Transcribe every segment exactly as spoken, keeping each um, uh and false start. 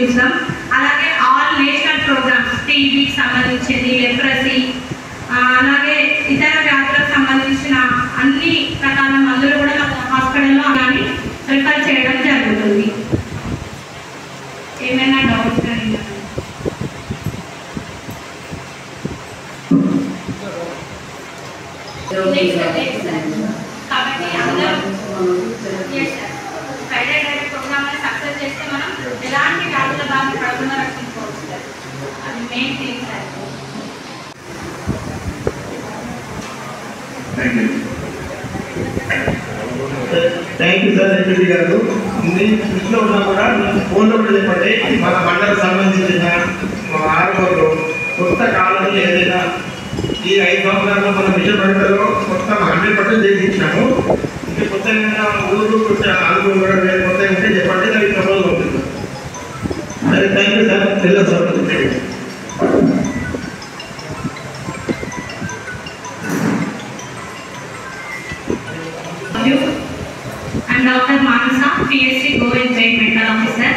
ఉచితం. అలాగే all national programmes టీబీకి సంబంధించింది, లెప్రసీ, అలాగే ఇతర వ్యాధులకు సంబంధించిన అన్ని రకాల మందులు కూడా మన హాస్పిటల్లో కానీ రిఫర్ చేయడం జరుగుతుంది. ఏమైనా డౌట్స్ కానీ కాబట్టి అందరూ ఫ్రైడే డైరెక్ట్ ప్రోగ్రామ్ సక్సెస్ చేస్తే మనం ఎలాంటి వ్యాధుల బాధ పడకుండా రక్షించుకోవచ్చు సార్. అది main thing sir. Thank you sir MP గారు. మీ ఇంట్లో ఉన్నా కూడా ఫోన్లో కూడా చెప్పండి, మన మండలకు సంబంధించిన ఆరోగ్యంలో కొత్త కాలంలో ఏదైనా ఈ ఐదు సంవత్సరాల్లో మన మిషన్ పంటలో మొత్తం హండ్రెడ్ పర్సెంట్ చేసి ఇచ్చినాము. ఇంకా కొత్త ఊరు అనుభవం కూడా వేరే కొత్త ఉంటే చెప్పండి, దానికి ప్రపోజల్ ఉంటుంది. సరే థ్యాంక్ యూ సార్. వెళ్ళదు sir. I'm Doctor Manasa, P S C Go and Train Mental Officer.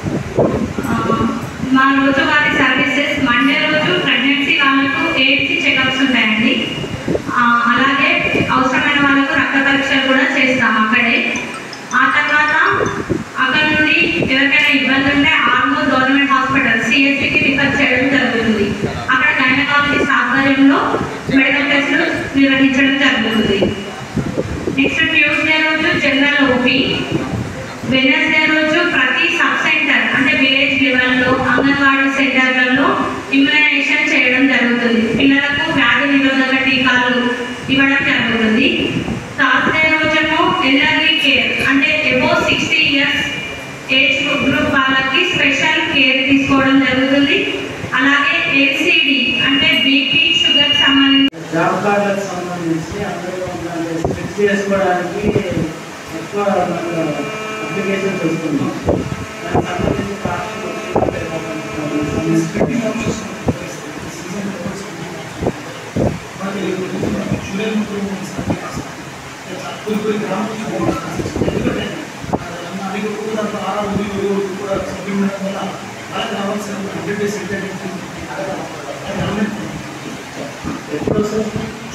మా రోజువారీ సర్వీసెస్ మండే రోజు ప్రెగ్నెన్సీ వాళ్ళకు ఎయిడ్స్ చెకప్స్ ఉంటాయండి. అలాగే అవసరమైన వాళ్ళకు రక్త పరీక్షలు కూడా చేస్తాం అక్కడే. ఆ తర్వాత అక్కడ నుండి ఎవరికైనా ఇబ్బంది ఉంటే ఆర్మూర్ గవర్నమెంట్ హాస్పిటల్ సిఎస్సికి రిఫర్ చేయడం జరుగుతుంది. అక్కడ గైనకాలజిస్ట్ ఆధ్వర్యంలో మెడికల్ టెస్టులు నిర్వహించడం జరుగుతుంది. నెక్స్ట్ ట్యూస్డే రోజు జనరల్ ఓపీ, వెనస్డే రోజు ప్రతి సబ్ సెంటర్ అంటే విలేజ్ లెవెల్లో అంగన్వాడీ సెంటర్లలో ఇమ్యునైజేషన్ చేయడం జరుగుతుంది. పిల్లలకు వ్యాధి నిరోధక టీకాలు ఇవ్వడం జరుగుతుంది. థర్స్డే రోజేమో ఎల్డర్లీ కేర్ అంటే above sixty years age group వాళ్ళకి స్పెషల్ కేర్ తీసుకోవడం జరుగుతుంది. అలాగే ఎల్సిడి అంటే బీపీ షుగర్ సంబంధించి జాబ్ కార్డులకు సంబంధించి అందరూ స్విచ్ చేసుకోవడానికి ఎక్కువ అప్లికేషన్స్ వస్తున్నాయి. దానికి సంబంధించి ఎప్పుడు సార్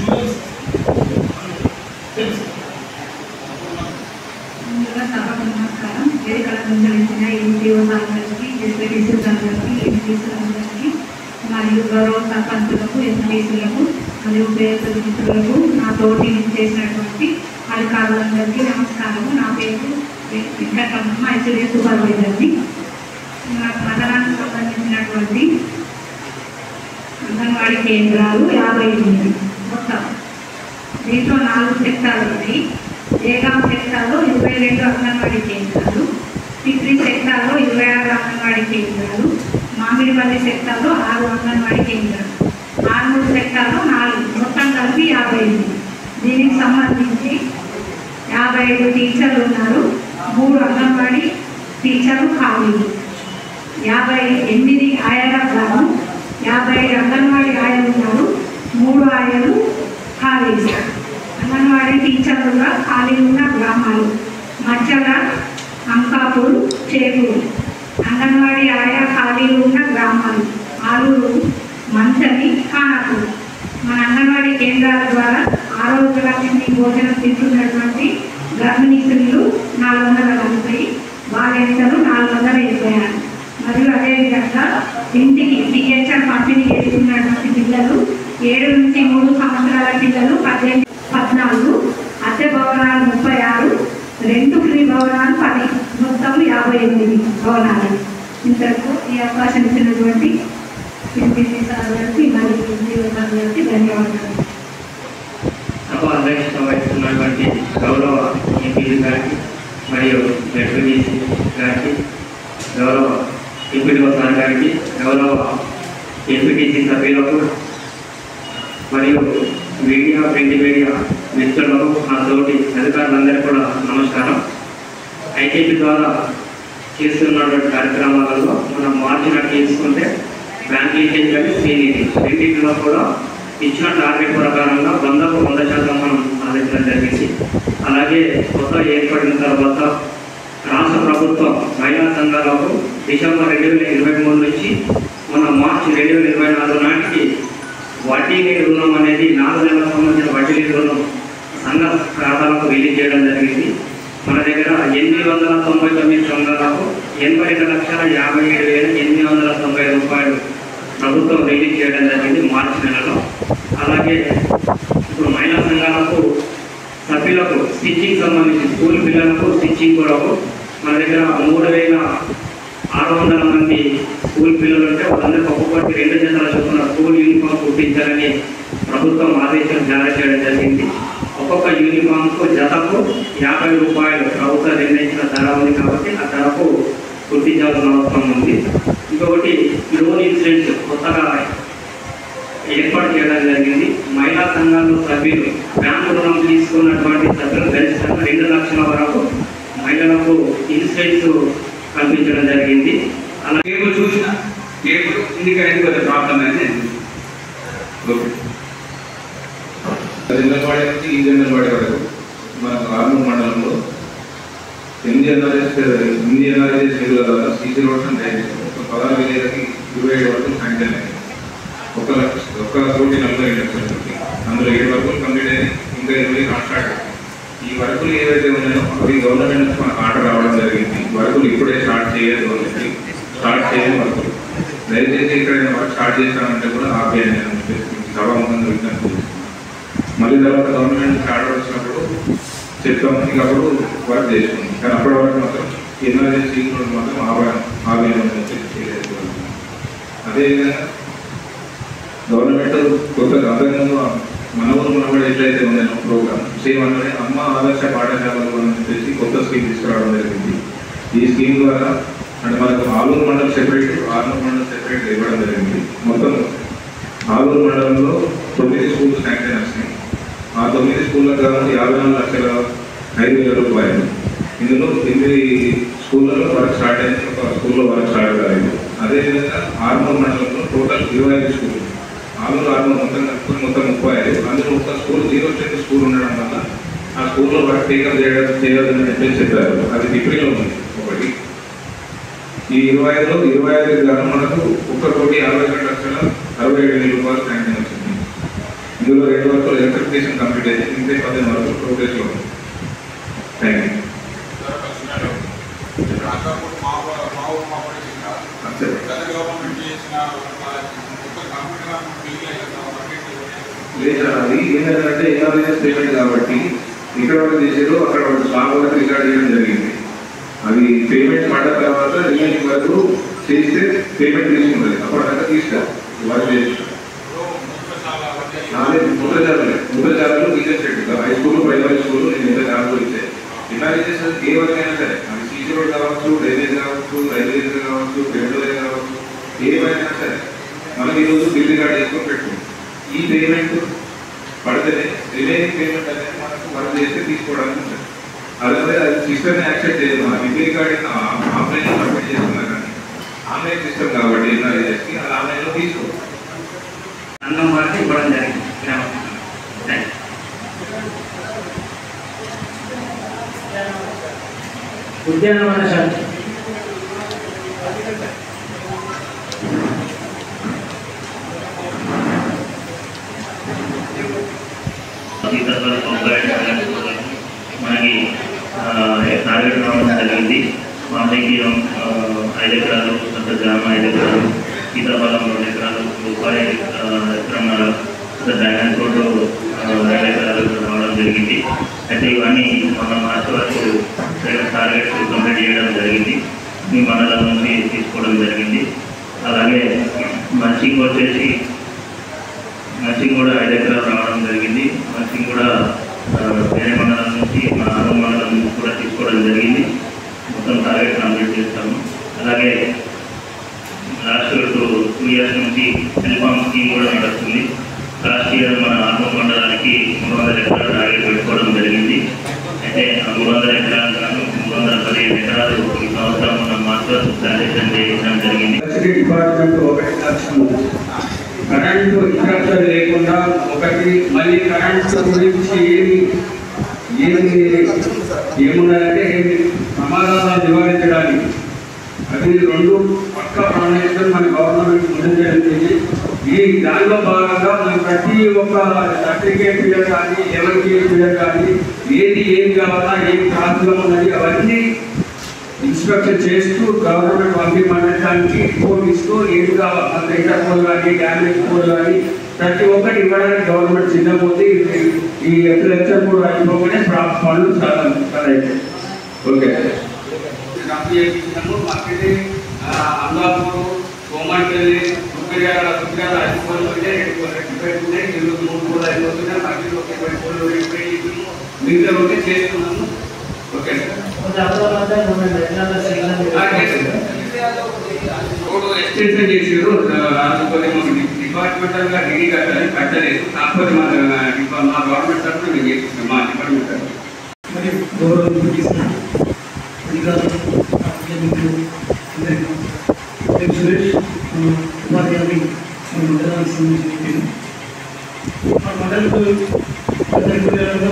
ముందుగా సభకు నమస్కారం. వేదికల సంచరించిన ఎన్జిఓలందరికీ, ఎస్పీటీసీలందరికీ, ఎంపీసీలందరికీ మరియు గౌరవ సర్పంచులకు, ఎంపీసీలకు మరియు పేరు మిత్రులకు, నా తోటి చేసినటువంటి అధికారులందరికీ నమస్కారము. నా పేరు వెంకటరమణ, ఐసీడీ సూపర్వైజర్ని. నాకు మండలానికి సంబంధించినటువంటి అంగన్వాడీ కేంద్రాలు యాభై ఎనిమిది మొత్తం. దీంట్లో నాలుగు సెక్టార్లు ఉన్నాయి. ఏగాం సెక్టార్లో ఇరవై రెండు అంగన్వాడీ కేంద్రాలు, పిక్రీ సెక్టార్లో ఇరవై ఆరు అంగన్వాడీ కేంద్రాలు, మామిడిపల్లి సెక్టార్లో ఆరు అంగన్వాడీ కేంద్రాలు, ఆర్మూరు సెక్టార్లో నాలుగు, మొత్తం కలిపి యాభై ఎనిమిది. దీనికి సంబంధించి యాభై ఐదు టీచర్లు ఉన్నారు, మూడు అంగన్వాడీ టీచర్లు ఖాళీలు, యాభై ఎనిమిది ఆయల గ్రామం, యాభై ఐదు అంగన్వాడీ ఆయలు ఉన్నారు, మూడు ఆయలు ఖాళీలు. అంగన్వాడీ టీచర్లుగా ఖాళీ ఉన్న గ్రామాలు మచ్చల, అంకాపూర్, చేకూరు. అంగన్వాడీ ఆయా ఖాళీలు ఉన్న గ్రామాలు ఆలూరు, మంచని, ఖానాపూర్. మన అంగన్వాడీ కేంద్రాల ద్వారా ఆరోగ్యలక్ష్మి భోజనం తింటున్నటువంటి గర్భిణీ స్త్రీలు నాలుగు వందల నలభై, బాలింతలు నాలుగు వందల ఇరవై ఆరు. మరియు అదేవిధంగా ఇంటికి టీహెచ్ఆర్ పంపిణీ చేస్తున్నటువంటి పిల్లలు ఏడు నుంచి మూడు సంవత్సరాల పిల్లలు పద్దెనిమిది పద్నాలుగు, అద్దె భవనాలు ముప్పై ఆరు, రెండు ఫ్రీ భవనాలు పది, మొత్తం యాభై ఎనిమిది భవనాలు. ఇంతకు ఈ అవకాశం ఇచ్చినటువంటి ఎంపీసీ సార్ గారికి మరియు ఎంపీఓ సార్ గారికి ధన్యవాదాలు. సభ అధ్యక్షత వహిస్తున్నటువంటి గౌరవ ఎంపీసీ గారికి మరియు ఎంపీసీ గారికి, గౌరవ ఎంపీఓ సార్ గారికి, గౌరవ ఎంపీటీసీ సభ్యులకు మరియు మీడియా, ప్రింట్ మీడియా మిత్రులకు, నా తోటి అధికారులందరికీ కూడా నమస్కారం. ఐటీపీ ద్వారా చేస్తున్నటువంటి కార్యక్రమాలలో మనం మార్జినట్టు తీసుకుంటే బ్యాంక్ లీకేజ్ కానీ సీనియర్ రెండింటిలో కూడా ఇచ్చిన టార్గెట్ ప్రకారంగా వందకు వంద శాతం మనం సాధించడం జరిగింది. అలాగే కొత్త ఏర్పడిన తర్వాత రాష్ట్ర ప్రభుత్వం మహిళా సంఘాలకు డిసెంబర్ రెండు వేల ఇరవై మూడు నుంచి మన మార్చి రెండు వేల ఇరవై నాలుగు నాటికి వడ్డీ లేని రుణం అనేది నాలుగు నెలలకు సంబంధించిన వడ్డీ లేని రుణం సంఘ ఖాతాలకు రిలీజ్ చేయడం జరిగింది. మన దగ్గర ఎనిమిది వందల తొంభై తొమ్మిది సంఘాలకు ఎనభై రెండు లక్షల యాభై ఏడు వేల ఎనిమిది వందల తొంభై రూపాయలు ప్రభుత్వం రిలీజ్ చేయడం జరిగింది మార్చి నెలలో. అలాగే ఇప్పుడు మహిళా సంఘాలకు సభ్యులకు స్టిచ్చింగ్ సంబంధించి స్కూల్ పిల్లలకు స్టిచ్చింగ్ కొరకు మన దగ్గర మూడు వేల ఆరు వందల మంది స్కూల్ పిల్లలు ఉంటే వాళ్ళందరికీ ఒక్కొక్కటి రెండు జతల చొప్పున స్కూల్ యూనిఫామ్ కుట్టించాలని ప్రభుత్వం ఆదేశాలు జారీ చేయడం జరిగింది. ఒక్కొక్క యూనిఫామ్కు జతకు యాభై రూపాయలు ప్రభుత్వం నిర్ణయించిన ధర ఉంది కాబట్టి ఆ ధరకు కుట్టించాల్సిన అవసరం ఉంది. ఇంకొకటి లోన్ ఇన్సూరెన్స్ కొత్తగా ఏర్పాటు చేయడం జరిగింది. మహిళా సంఘాల్లో సభ్యులు బ్యాంకు రుణం తీసుకున్నటువంటి సభ్యులు గరిష్టంగా రెండు లక్షల వరకు మహిళలకు ఇన్సూరెన్స్ కల్పించడం జరిగింది. అలా కేబుల్ చూసిన కేబుల్ ఇండికేట్ కొంచెం ప్రాబ్లం అయితే జనరల్ వాడే నుంచి ఈ జనరల్ వాడే వరకు మన ఆర్మూర్ మండలంలో ఎనిమిది ఎన్ఆర్ఎస్ ఎనిమిది ఎన్ఆర్ఎస్ నిధుల ద్వారా సీసీ రోడ్స్ అండ్ డ్రైనేజ్ ఒక పదహారు వేలకి ఇరవై ఏడు వరకు శాంక్షన్ అయింది. ఒక లక్ష ఒక కోటి నలభై రెండు లక్షల అందులో ఏడు వర్కులు కంప్లీట్ అయ్యి ఇంకా ఇరవై కాంట్రాక్ట్. ఈ వర్కులు ఏవైతే ఉన్నాయో అవి గవర్నమెంట్ నుంచి మనకు ఆర్డర్ రావడం జరిగింది. వర్కులు ఇప్పుడే స్టార్ట్ చేయలేదు, వాళ్ళకి స్టార్ట్ చేయని వర్కులు దయచేసి ఎక్కడైనా వర్క్ స్టార్ట్ చేస్తామంటే కూడా ఆపేయండి అని చెప్పేసి సభాముఖంగా విజ్ఞప్తి చేస్తున్నాం. మళ్ళీ తర్వాత గవర్నమెంట్ నుంచి ఆర్డర్ వచ్చినప్పుడు చెప్తాం, ఇక అప్పుడు వర్క్ చేసుకుంది. కానీ అప్పటి వరకు మాత్రం ఎన్ఆర్ఎస్ మాత్రం ఆపేయం ఆపేయమని చెప్పేసి చేయలేదు. అదేవిధంగా గవర్నమెంట్ కొత్తగా అంతకుముందు మన ఊరు మనబడి ఎట్లయితే ఉందో ప్రోగ్రామ్ సేమ్ అంటే అమ్మ ఆదర్శ పాఠశాలలు అని చెప్పేసి కొత్త స్కీమ్ తీసుకురావడం జరిగింది. ఈ స్కీమ్ ద్వారా అంటే మనకు ఆలూరు మండలం సెపరేట్, ఆర్మూర్ మండలం సెపరేట్ ఇవ్వడం జరిగింది. మొత్తం ఆలూరు మండలంలో తొమ్మిది స్కూల్స్ శాంక్షన్ వచ్చినాయి. ఆ తొమ్మిది స్కూళ్ళకు కావాలి యాభై నాలుగు లక్షల ఐదు వేల రూపాయలు. ఇందులో ఎనిమిది స్కూళ్ళలో వర్క్ స్టార్ట్ అయింది, ఒక స్కూల్లో వర్క్ స్టార్ట్ కాలేదు. అదేవిధంగా ఆర్మూర్ మండలంలో టోటల్ ఇరవై ఐదు స్కూల్ ఆలూరు ఆర్మూర్ మొత్తం కలుపుకొని మొత్తం ముప్పై ఐదు అందులో ఒక స్కూల్ జీరో స్ట్రెంత్ స్కూల్ ఉండడం వల్ల ఆ స్కూల్లో వర్క్ టేకప్ చేయడం చేయవద్దని చెప్పేసి చెప్పారు. అది డిగ్రీలో ఉంది ఒకటి. ఈ ఇరవై ఐదులో ఇరవై ఐదు గాను మనకు ఒక్క కోటి యాభై రెండు లక్షల అరవై ఏడు వేల రూపాయలు శాంక్షన్ వచ్చింది. ఇందులో రెండు వరకు ఎలక్ట్రిఫికేషన్ కంప్లీట్ అయితే ఇంకే పదిహేను వరకు ప్రోగ్రెస్లో ఉంది. Thank you. లేదు సార్, అది ఏంటంటే ఎన్ఆర్ఎస్ పేమెంట్ కాబట్టి ఇక్కడ వరకు చేసారు, అక్కడ వాళ్ళు స్లాబ్ వరకు రికార్డ్ చేయడం జరిగింది. అది పేమెంట్ పడ్డ తర్వాత రిమైనింగ్ వరకు చేస్తే పేమెంట్ తీసుకుంటుంది. అప్పటిదాకా తీసుకోవాలి వర్క్ చేస్తారు. అదే ముద్రజాలు ముద్రజాలు teacher set high school primary school నేను ఎంత జాబ్ ఇచ్చాయి. ఎన్ఆర్ఎస్ ఏ వర్క్ అయినా సరే అది సీసీ రోడ్ కావచ్చు, డ్రైనేజ్ కావచ్చు, రైల్వేస్ కావచ్చు, రైల్వే కావచ్చు, ఏమైనా సరే మనం ఈరోజు బిల్ రికార్డ్ చేసుకొని పెట్టుకుంటాం. ఈ పేమెంట్ పడితేనే రిమైనింగ్ పేమెంట్ అనేది మనకు వర్క్ చేస్తే తీసుకోవడానికి ఉంటుంది. అదే అది సిస్టమ్ని యాక్సెప్ట్ చేయదు. మన బిల్ రికార్డింగ్ ఆన్లైన్లో సబ్మిట్ చేస్తున్నారు కానీ ఆన్లైన్ సిస్టమ్ కాబట్టి ఎన్ఆర్ఎస్కి అది ఆన్లైన్లో తీసుకోవాలి. అన్నం వారికి ఇవ్వడం జరిగింది. ఉద్యానవన శాఖ మనకి టార్గెట్ రావడం జరిగింది. మామూలుకి ఐదు ఎకరాలు, కొంత గ్రామ ఐదు ఎకరాలు, సీతాఫలం రెండు ఎకరాలు, రూపాయి ఎకరన్నర, డ్రాగన్ ఫ్రూట్ రెండు ఎకరాలు రావడం జరిగింది. అయితే ఇవన్నీ మన మార్చి వరకు టార్గెట్ కంప్లీట్ చేయడం జరిగింది. మీ మండలం నుంచి తీసుకోవడం జరిగింది. అలాగే మంచింగ్ వచ్చేసి మంచింగ్ కూడా ఐదు ఎకరాలు రావడం జరిగింది. మంచింగ్ కూడా వేరే మండలం నుంచి మన ఆరు మండలం నుంచి కూడా తీసుకోవడం జరిగింది. మొత్తం టార్గెట్ కంప్లీట్ చేస్తాము. అలాగే లాస్ట్ టూ టూ ఇయర్స్ నుంచి హెల్పామ్ స్కీమ్ కూడా నడుస్తుంది. లాస్ట్ ఇయర్ మన ఆరు మండలానికి మూడు వందల ఎకరాలు టార్గెట్ పెట్టుకోవడం జరిగింది. అయితే ఆ మూడు వందల ఎకరాలు కాను మూడు వందల పదిహేను ఎకరాలు ఈ సంవత్సరం మనం మాత్రం శాంక్షన్ చేయడం జరిగింది. డిపార్ట్మెంట్ ఒకటి లక్ష్యం కరెంటు ఇన్స్ట్రక్షన్ లేకుండా ఒకటి మళ్ళీ కరెంటు గురించి ఏమి ఏమి ఏమున్నదంటే ఏమి ప్రమాదాలను నివారించడానికి అది రెండు పక్క ప్రణాళికలు మన గవర్నమెంట్ ముందు జరిగింది. ఈ దానిలో భాగంగా మనం ప్రతి ఒక్క సర్టిఫికేట్ పీరియడ్ కానీ ఎవరికి పీరియడ్ కానీ ఏది ఏం కావాలా ఏం ప్రాబ్లం ఉన్నది అవన్నీ ఇన్స్పెక్షన్ చేస్తూ గవర్నమెంట్ పంపించడానికి రిపోర్ట్ ఇస్తూ ఏది కావాలా రైటర్ కోడ్ కానీ డ్యామేజ్ కోడ్ కానీ ప్రతి ఒక్కటి ఇవ్వడానికి గవర్నమెంట్ సిద్ధమవుతుంది. ఈ లెక్చర్ కూడా అయిపోగానే పనులు చాలా అవుతాయి. ఓకే కంపెనీ చేయించినాము. మాకైతే అమలాపూర్ కోమాటిపల్లి సుప్రియాల సుప్రియాల ఐదు ఉంటే రెండు ఉన్నాయి ఇరవై మూడు కూడా అయిపోతున్నాయి. మాకు ఒక ఇరవై కోళ్ళు ఇరవై మిగతా ఉంటే చేస్తున్నాము. ఓకే రోడ్డు ఎక్స్టెన్షన్ చేసారు. అందుకొని మాకు డిపార్ట్మెంటల్ గా డిగ్రీ కట్టాలి కట్టలేదు. కాకపోతే మా మా గవర్నమెంట్ తరఫున మేము చేస్తున్నాం మా డిపార్ట్మెంట్ తరఫున. మరియు గౌరవం తీసుకున్నాం సురేష్ ఉపాధ్యాయుని మన మండలానికి సంబంధించిన మా మండలకు పెద్దగా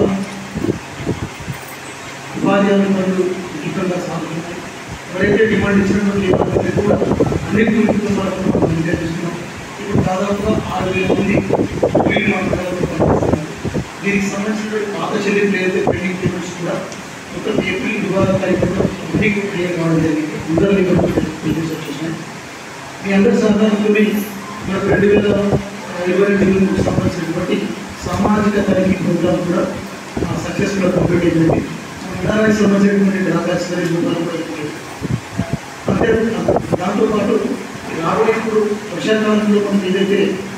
ఉపాధ్యాయులు మరియు ముఖ్యంగా సాగుతున్నాయి. ఎవరైతే డిమాండ్ ఇచ్చినటువంటి వాళ్ళకి కూడా అన్నిటి గురించి మనం నిర్దేశిస్తున్నాం. ఇప్పుడు దాదాపుగా ఆరు వేల మంది వీళ్ళు మా మండలంలో పనిచేస్తున్నారు. దీనికి సంబంధించిన పాత చెల్లింపులు ఏదైతే పెండింగ్ పేమెంట్స్ కూడా మొత్తం ఏప్రిల్ ఇరవై తారీఖులో అన్ని క్లియర్ కావడం జరిగింది. రూరల్ పేమెంట్స్ వచ్చేసినాయి. మీ అందరి సహకారంతో మన రెండు వేల ఇరవై రెండు సంబంధించినటువంటి సామాజిక తనిఖీ ప్రోగ్రాం కూడా సక్సెస్ఫుల్గా కంప్లీట్ అయిందండి. మండలానికి సంబంధించినటువంటి డ్రాబ్యాక్స్ ప్రోగ్రాం కూడా అంటే దాంతోపాటు రాబోయే ఇప్పుడు వర్షాకాలంలో మనకి ఏదైతే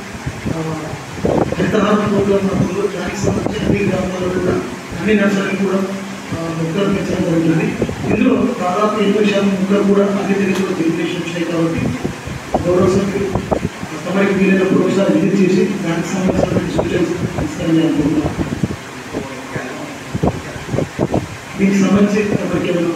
హరితహార ప్రోగ్రాం ఉందో దానికి సంబంధించిన అన్ని గ్రామాల్లో కూడా అన్ని నర్సరీలు కూడా మొక్కలు పెంచడం జరుగుతుంది. ఇందులో దాదాపు ఎనభై శాతం మొక్కలు కూడా అన్ని తెలుగులో జనరేషన్ వచ్చాయి. కాబట్టి గౌరవ సభ్యులు తమకి వీలైనప్పుడు ఒకసారి విజిట్ చేసి దానికి సంబంధించినటువంటి సూచనలు ఇస్తారని అనుకుంటున్నాను. దీనికి సంబంధించి తమకి ఏమైనా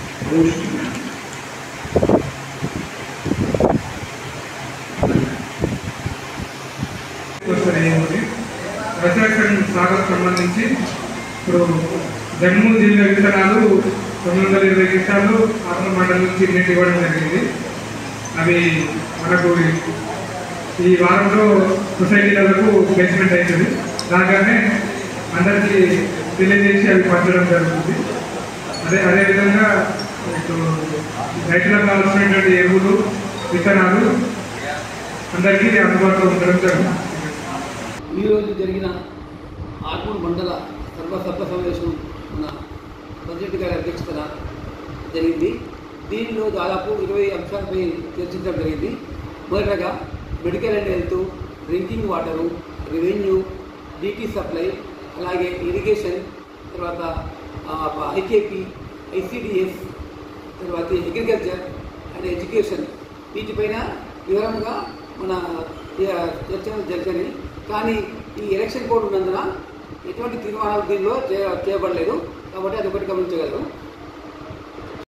ప్రజాకరణ సాగర్ సంబంధించి ఇప్పుడు జమ్మూ జిల్లా విత్తనాలు తొమ్మిది వందల ఇరవై గిట్టాలు ఆత్మ మండలం నుంచి నీటి ఇవ్వడం జరిగింది. అవి మనకు ఈ వారంలో సొసైటీలకు ప్లేస్మెంట్ అవుతుంది. రాగానే అందరికీ తెలియజేసి అవి పంచడం జరుగుతుంది. అదే అదేవిధంగా రైతులకు కావాల్సినటువంటి ఎరువులు విత్తనాలు అందరికీ అందుబాటులో ఉండడం జరుగుతుంది. ఈరోజు జరిగిన ఆర్మూర్ మండల సర్వసభ్య సమావేశం మన ప్రెసిడెంట్ గారి అధ్యక్షతన జరిగింది. దీనిలో దాదాపు ఇరవై అంశాలపై చర్చించడం జరిగింది. మొదటగా medical and health, drinking water, revenue, DT supply, అలాగే ఇరిగేషన్, తర్వాత ఐకేపీ, ఐసిడిఎస్, తర్వాత అగ్రికల్చర్ అండ్ ఎడ్యుకేషన్, వీటిపైన వివరంగా మన చర్చలు జరిగాయి. కానీ ఈ ఎలక్షన్ కోడ్ ఉన్నందున ఎటువంటి తీర్మానాలు దీనిలో చేయబడలేదు. కాబట్టి అది ఒకటి గమనించగలరు.